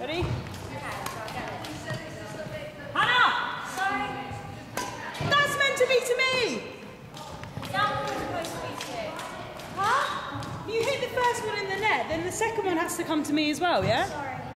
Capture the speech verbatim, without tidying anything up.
Ready? Hannah! Sorry. That's meant to be to me! That one was supposed to be to. Huh? You hit the first one in the net, then the second one has to come to me as well, yeah? Sorry.